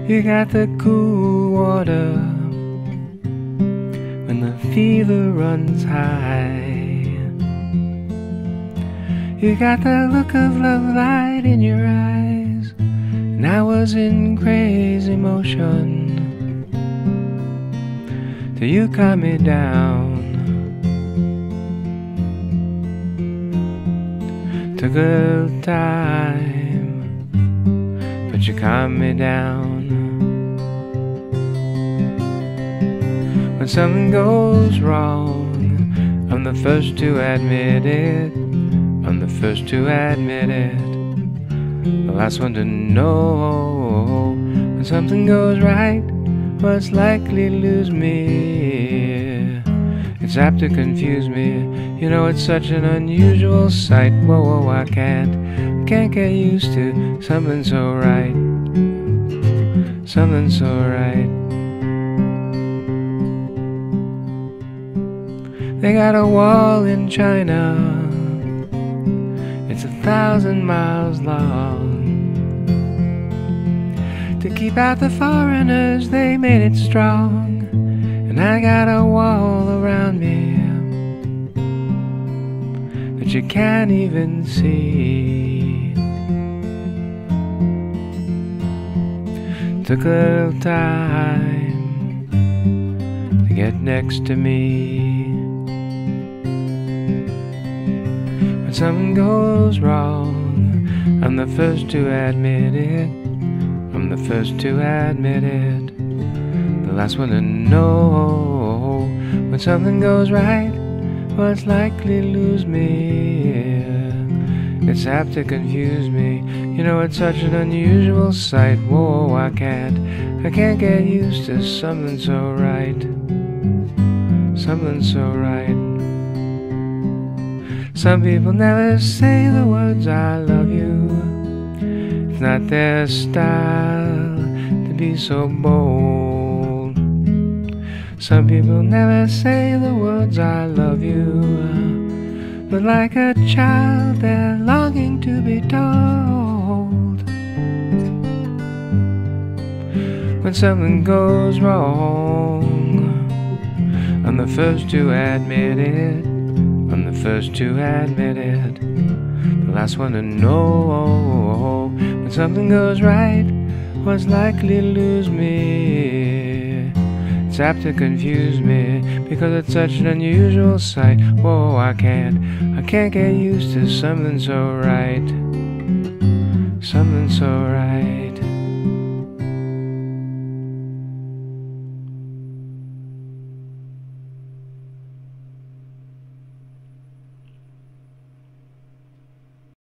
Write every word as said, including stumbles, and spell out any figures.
You got the cool water when the fever runs high. You got the look of lovelight in your eyes, and I was in crazy motion till you calmed me down. Took a little time, but you calmed me down. When something goes wrong, I'm the first to admit it. I'm the first to admit it, the last one to know. When something goes right, well, it's likely to lose me. It's apt to confuse me. You know, it's such an unusual sight. Whoa, whoa, I can't, I can't get used to something so right, something so right. They got a wall in China, it's a thousand miles long. To keep out the foreigners, they made it strong. And I got a wall around me that you can't even see. Took a little time to get next to me. When something goes wrong, I'm the first to admit it. I'm the first to admit it, the last one to know. When something goes right, well, it's likely to lose me. It's apt to confuse me. You know, it's such an unusual sight. Whoa, I can't, I can't get used to something so right, something so right. Some people never say the words I love you. It's not their style to be so bold. Some people never say the words I love you, but like a child they're longing to be told. When something goes wrong, I'm the first to admit it. I'm the first to admit it, the last one to know. When something goes right, what's likely to lose me? It's apt to confuse me, because it's such an unusual sight. Whoa, I can't, I can't get used to something so right.